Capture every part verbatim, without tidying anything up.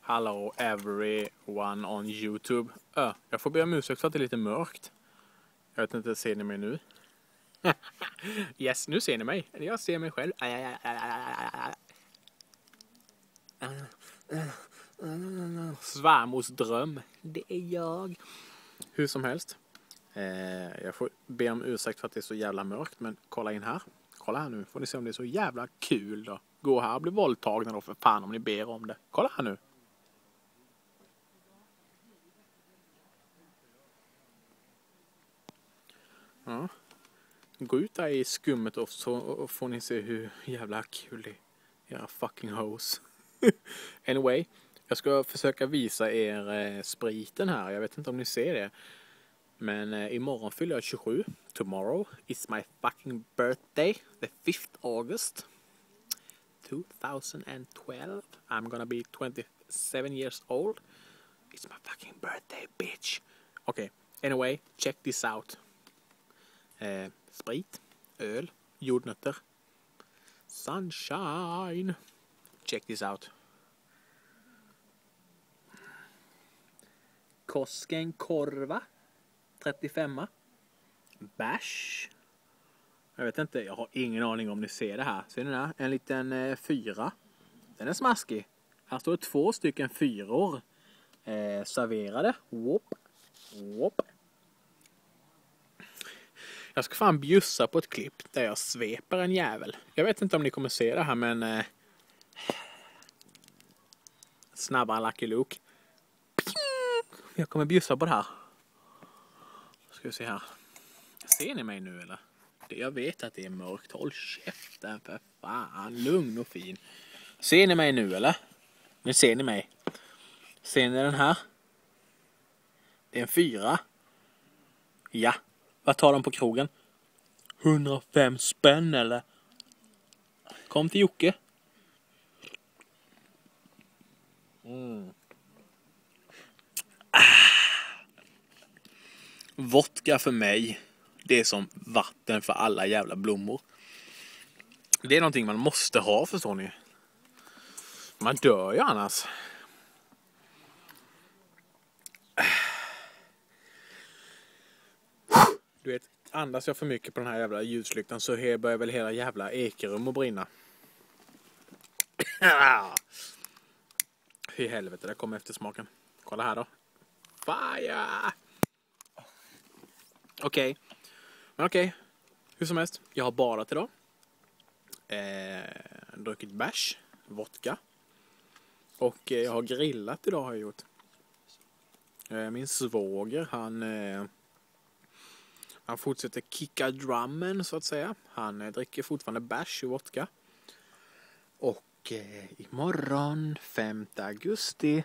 Hello everyone on YouTube. Ö, jag får be om ursäkt för att det är lite mörkt. Jag vet inte, ser ni mig nu? Yes, nu ser ni mig. Jag ser mig själv. Svärmors dröm. Det är jag. Hur som helst. Eh, jag får be om ursäkt för att det är så jävla mörkt. Men kolla in här. Kolla här nu. Får ni se om det är så jävla kul då. Gå här och bli våldtagna då för fan om ni ber om det. Kolla här nu. Ja. Gå ut där i skummet och så får ni se hur jävla kul det är. Era fucking hoes. Anyway. Jag ska försöka visa er eh, spriten här. Jag vet inte om ni ser det. Men eh, imorgon fyller jag tjugosju. Tomorrow is my fucking birthday. The fifth August. twenty twelve. I'm gonna be twenty-seven years old. It's my fucking birthday, bitch. Okay. Anyway, check this out. Eh, sprit, öl, jordnötter. Sunshine. Check this out. Koskenkorva. trettiofem. Bash. Jag vet inte, jag har ingen aning om ni ser det här. Ser ni det? En liten eh, fyra. Den är smaskig. Här står det två stycken fyror. Eh, serverade. Whoop. Whoop. Jag ska fan bjussa på ett klipp där jag sveper en jävel. Jag vet inte om ni kommer se det här, men... Eh, snabbare Lucky Luke. Jag kommer bjussa på det här. Ska vi se här. Ser ni mig nu eller? Jag vet att det är mörkt. Håll käften för fan. Lugn och fin. Ser ni mig nu eller? Nu ser ni mig. Ser ni den här? Det är en fyra. Ja. Vad tar de på krogen? hundrafem spänn eller? Kom till Jocke. Mm. Ah. Vodka för mig. Det är som vatten för alla jävla blommor. Det är någonting man måste ha, förstår ni. Man dör ju annars. Du vet, andas jag för mycket på den här jävla ljuslyktan så här börjar väl hela jävla Ekerum att brinna. I helvete, där kommer eftersmaken. Kolla här då. Fire! Okej. Okay. Men okej. Okay. Hur som helst. Jag har badat idag. Eh, druckit bärs. Vodka. Och eh, jag har grillat idag har jag gjort. Eh, min svåger, han... Eh, han fortsätter kicka drummen så att säga. Han eh, dricker fortfarande bärs och vodka. Och eh, imorgon femte augusti.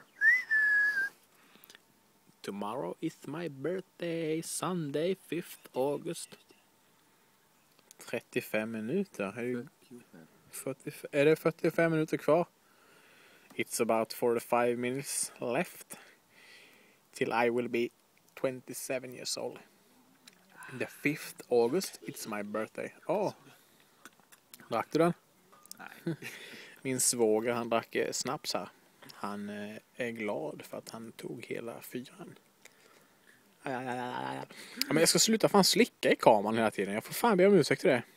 Tomorrow is my birthday. Sunday fifth August. trettiofem minuter. Är det, fyrtiofem, är det fyrtiofem minuter kvar? It's about forty-five minutes left. Till I will be twenty-seven years old. The fifth August, it's my birthday. Åh. Oh. Drack du den? Nej. Min svåger, han drack snaps här. Han eh, är glad för att han tog hela fyran. Ja, men jag ska sluta fan slicka i kameran hela tiden. Jag får fan be om ursäkt till det.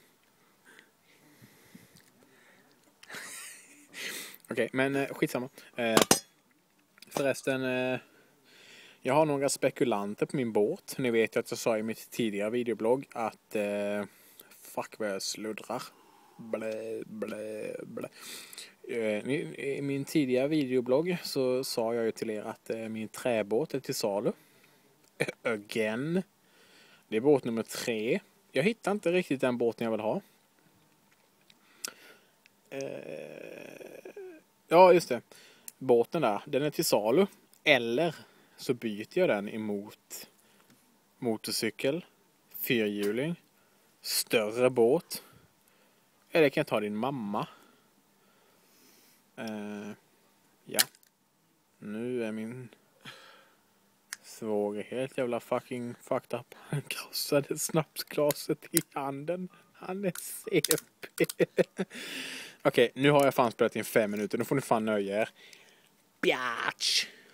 Okej, okay, men eh, skitsamma. Eh, förresten, eh, jag har några spekulanter på min båt. Ni vet ju att jag sa i mitt tidigare videoblogg att eh, fuck vad jag sluddrar. Blä, blä, blä. Eh, I min tidigare videoblogg så sa jag ju till er att eh, min träbåt är till salu. Again. Det är båt nummer tre. Jag hittar inte riktigt den båten jag vill ha. Eh, ja, just det. Båten där, den är till salu. Eller så byter jag den emot motorcykel, fyrhjuling, större båt. Eller kan jag ta din mamma? Uh, ja. Nu är min svåger helt jävla fucking fucked up. Han krossade snapsglaset i handen. Han är C P. Okej, okay, nu har jag fan spelat in fem minuter. Nu får ni fan nöja er. Biatch.